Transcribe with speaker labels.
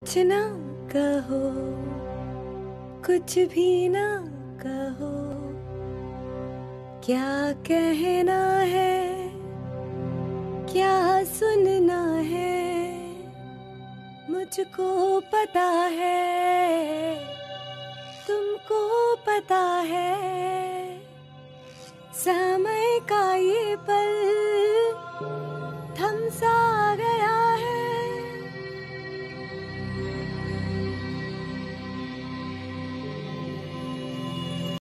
Speaker 1: कुछ ना कहो, कुछ भी ना कहो, क्या कहना है, क्या सुनना है, मुझको पता है, तुमको पता है। समय का ये पल थम सा